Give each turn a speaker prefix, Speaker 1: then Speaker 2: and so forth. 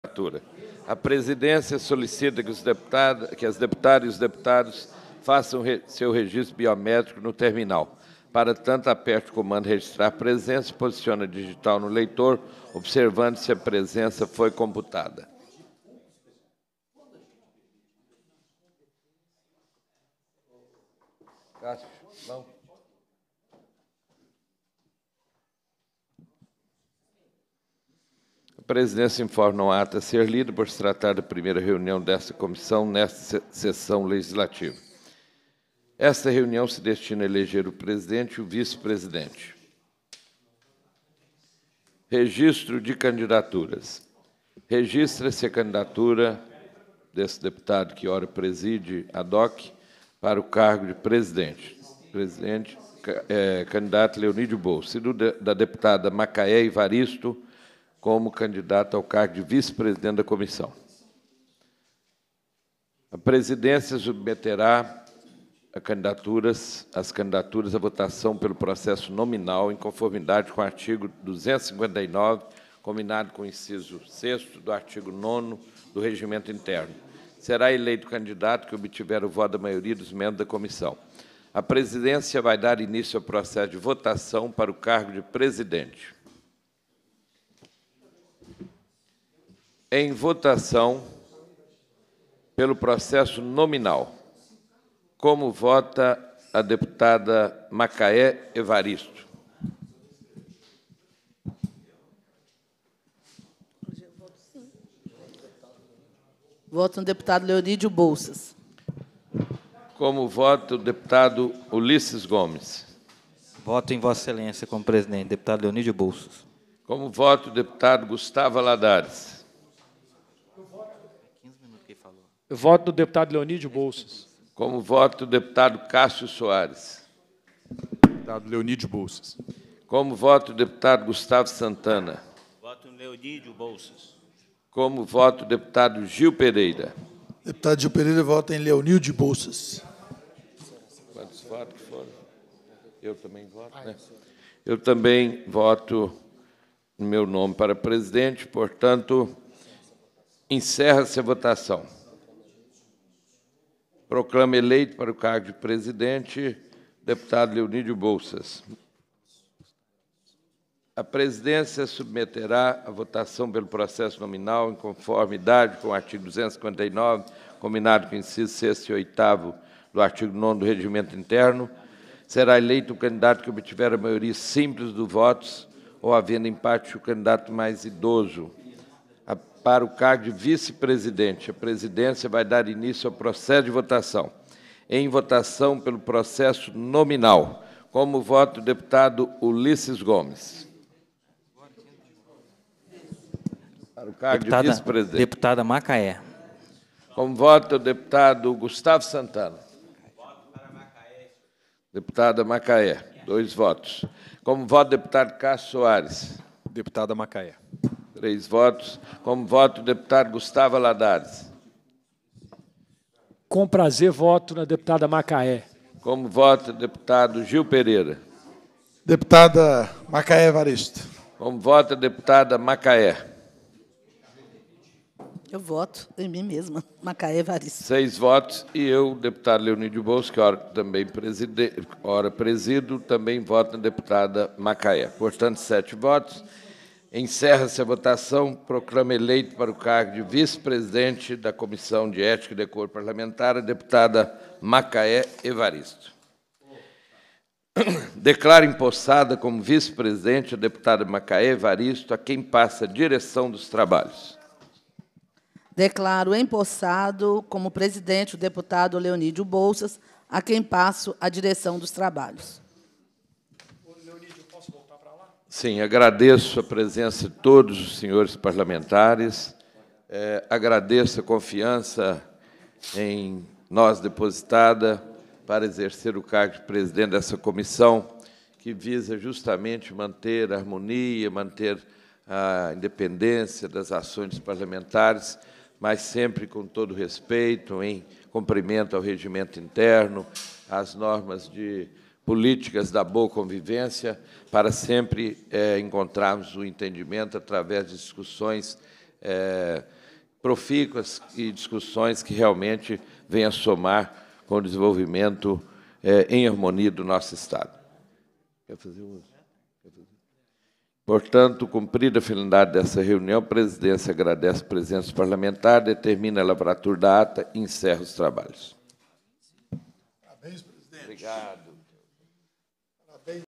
Speaker 1: candidatura. A presidência solicita que as deputadas e os deputados façam seu registro biométrico no terminal. Para tanto, aperte o comando registrar presença e posicione a digital no leitor, observando se a presença foi computada. Cássio, não. A presidência informa a ata a ser lida por se tratar da primeira reunião desta comissão nesta sessão legislativa. Esta reunião se destina a eleger o presidente e o vice-presidente. Registro de candidaturas. Registra-se a candidatura desse deputado que ora preside a DOC para o cargo de presidente. Candidato Leonídio Bolsa, e da deputada Macaé Evaristo como candidato ao cargo de vice-presidente da comissão. A presidência submeterá as candidaturas à votação pelo processo nominal, em conformidade com o artigo 259, combinado com o inciso 6º do artigo 9º do Regimento Interno. Será eleito o candidato que obtiver o voto da maioria dos membros da comissão. A presidência vai dar início ao processo de votação para o cargo de presidente. Em votação pelo processo nominal, como vota a deputada Macaé Evaristo?
Speaker 2: Voto no deputado Leonídio Bolsas.
Speaker 1: Como vota o deputado Ulisses Gomes?
Speaker 3: Voto em Vossa Excelência como presidente, deputado Leonídio Bolsas.
Speaker 1: Como vota o deputado Gustavo Valadares?
Speaker 4: Eu voto no deputado Leonídio Bolsas.
Speaker 1: Como vota o deputado Cássio Soares?
Speaker 5: Deputado Leonídio Bolsas.
Speaker 1: Como vota o deputado Gustavo Santana?
Speaker 6: Voto no Leonídio Bolsas.
Speaker 1: Como vota o deputado Gil Pereira?
Speaker 7: Deputado Gil Pereira vota em Leonídio Bolsas.
Speaker 1: Quantos votos foram? Eu também voto, né? Eu também voto no meu nome para presidente, portanto, encerra-se a votação. Proclama eleito para o cargo de presidente deputado Leonídio Bolsas. A presidência submeterá a votação pelo processo nominal em conformidade com o artigo 259, combinado com o inciso 6º e 8º do artigo 9º do Regimento Interno. Será eleito o candidato que obtiver a maioria simples dos votos ou, havendo empate, o candidato mais idoso. Para o cargo de vice-presidente, a presidência vai dar início ao processo de votação. Em votação pelo processo nominal, como vota o deputado Ulisses Gomes. Para o cargo de vice-presidente.
Speaker 3: Deputada Macaé.
Speaker 1: Como vota o deputado Gustavo Santana. Deputada Macaé, 2 votos. Como vota o deputado Cássio Soares.
Speaker 5: Deputada Macaé.
Speaker 1: 3 votos. Como vota o deputado Gustavo Valadares.
Speaker 4: Com prazer, voto na deputada Macaé.
Speaker 1: Como vota o deputado Gil Pereira.
Speaker 7: Deputada Macaé Evaristo.
Speaker 1: Como vota a deputada Macaé.
Speaker 2: Eu voto em mim mesma, Macaé Evaristo.
Speaker 1: 6 votos. E eu, deputado Leonídio Bolsas, que ora presido, também voto na deputada Macaé. Portanto, 7 votos. Encerra-se a votação. Proclama eleito para o cargo de vice-presidente da Comissão de Ética e Decoro Parlamentar a deputada Macaé Evaristo. Declaro empossada como vice-presidente a deputada Macaé Evaristo, a quem passa a direção dos trabalhos.
Speaker 2: Declaro empossado como presidente o deputado Leonídio Bolsas, a quem passo a direção dos trabalhos.
Speaker 4: Leonídio, posso voltar para lá?
Speaker 1: Sim, agradeço a presença de todos os senhores parlamentares, agradeço a confiança em nós depositada para exercer o cargo de presidente dessa comissão, que visa justamente manter a harmonia, manter a independência das ações parlamentares, mas sempre com todo respeito, em cumprimento ao regimento interno, às normas de políticas da boa convivência, para sempre encontrarmos o entendimento através de discussões profícuas e discussões que realmente venham somar com o desenvolvimento em harmonia do nosso Estado. Quer fazer uso? Portanto, cumprida a finalidade dessa reunião, a presidência agradece a presença parlamentar, determina a lavratura da ata e encerra os trabalhos.
Speaker 7: Parabéns, presidente.
Speaker 1: Obrigado.